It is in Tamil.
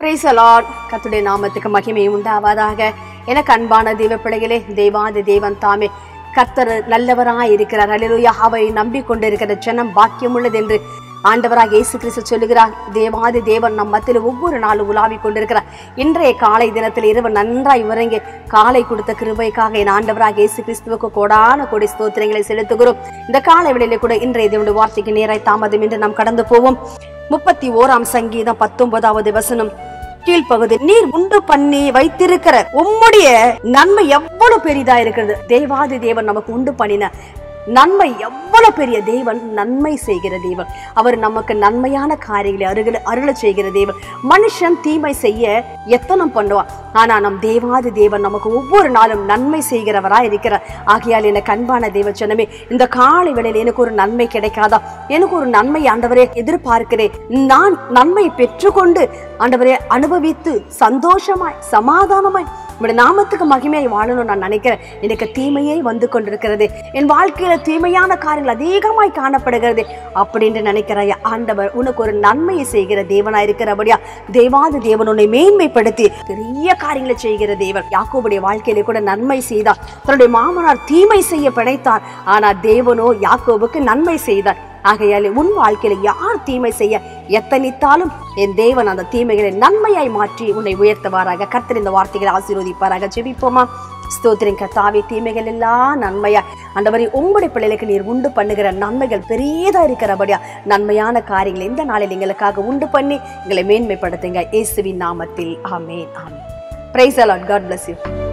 Price the Lord. கர்த்தருடைய நாமத்துக்கு மகிமை உண்டாவதாக. எனக்கு அன்பான தேவ பிள்ளைகளே, தேவாதி தேவன் தாமே கர்த்தர் நல்லவராய் இருக்கிறார். அல்லேலூயா. அவரை நம்பிக்கொண்டிருக்கிற ஜனம் பாக்கியம் உள்ளது என்று ஆண்டவராக இயேசு கிறிஸ்து சொல்லுகிறார். தேவாதி தேவன் நம் மத்தியில் ஒவ்வொரு நாளும் உலாவிக் கொண்டிருக்கிறார். இன்றைய காலை தினத்தில் இரவு நன்றாய் உறங்கி காலை கொடுத்த கிருபைக்காக என் ஆண்டவராக இயேசு கிறிஸ்துவுக்கு கோடான கோடி ஸ்தோத்திரங்களை செலுத்துகிறோம். இந்த காலை வேளையிலே கூட இன்றைய தேவனுடைய வார்த்தைக்கு நேராய் தாமதம் என்று நாம் கடந்து போவோம். 31ஆம் சங்கீதம் 19வது வசனம் கீழ்ப்பகுதி. நீர் உண்டு பண்ணி வைத்திருக்கிற உம்முடைய நன்மை எவ்வளவு பெரிதா இருக்கிறது. தேவாதி தேவன் நமக்கு உண்டு பண்ணின நன்மை எவ்வளவு பெரிய தேவன். நன்மை செய்கிற தேவன். அவர் நமக்கு நன்மையான காரியங்களை அருள செய்கிற தேவன். மனுஷன் தீமை செய்ய எத்தனம் பண்ணுவான், ஆனா நம் தேவாதி தேவன் நமக்கு ஒவ்வொரு நாளும் நன்மை செய்கிறவரா இருக்கிறார். ஆகையால் எனக்கு அன்பான தேவ ஜனமே, இந்த காலை வேளையில் எனக்கு ஒரு நன்மை கிடைக்காதா? எனக்கு ஒரு நன்மை ஆண்டவரே எதிர்பார்க்கிறேன். நான் நன்மை பெற்றுக்கொண்டு ஆண்டவரே அனுபவித்து சந்தோஷமாய் சமாதானமாய் உங்களுடைய நாமத்துக்கு மகிமையை வாழணும் நான் நினைக்கிறேன். எனக்கு தீமையே வந்து கொண்டிருக்கிறது, என் வாழ்க்கையில தீமையான காரியங்கள் அதிகமாய் காணப்படுகிறது அப்படின்னு நினைக்கிறாயா? ஆண்டவர் உனக்கு ஒரு நன்மையை செய்கிற தேவனா இருக்கிறபடியா தேவாதி தேவன் உன்னை மேன்மைப்படுத்தி பெரிய காரியங்களை செய்கிற தேவன். யாக்கோபுடைய வாழ்க்கையிலே கூட நன்மை செய்தார். தன்னுடைய மாமனார் தீமை செய்ய பிழைத்தார், ஆனா தேவனோ யாக்கோபுக்கு நன்மை செய்தார். ஆகையாலே உன் வாழ்க்கையில யார் தீமை செய்ய எத்தனித்தாலும் என் தேவன் அந்த தீமைகளை நன்மையாய் மாற்றி உன்னை உயர்த்துவாராக. கர்த்தர் இந்த வார்த்தைகளை ஆசீர்வதிப்பாராக. ஜெபிப்போமா. ஸ்தோத்திரம் கர்த்தாவே, தீமைகள் எல்லாம் நன்மையா ஆண்டவரே உம்முடைய பிள்ளைகளுக்கு நீர் உண்டு பண்ணுகிற நன்மைகள் பெரியதா இருக்கிறபடியா நன்மையான காரியங்களை இந்த நாளில் எங்களுக்காக உண்டு பண்ணி எங்களை மேன்மைப்படுத்துங்க. இயேசுவின் நாமத்தில் ஆமென். ஆமென். Praise the lord. God bless you.